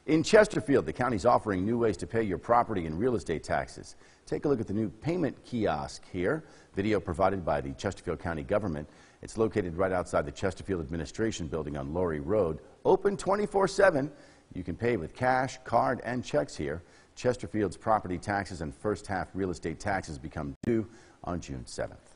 In Chesterfield, the county's offering new ways to pay your property and real estate taxes. Take a look at the new payment kiosk here. Video provided by the Chesterfield County government. It's located right outside the Chesterfield Administration Building on Laurie Road. Open 24/7. You can pay with cash, card, and checks here. Chesterfield's property taxes and first half real estate taxes become due on June 7th.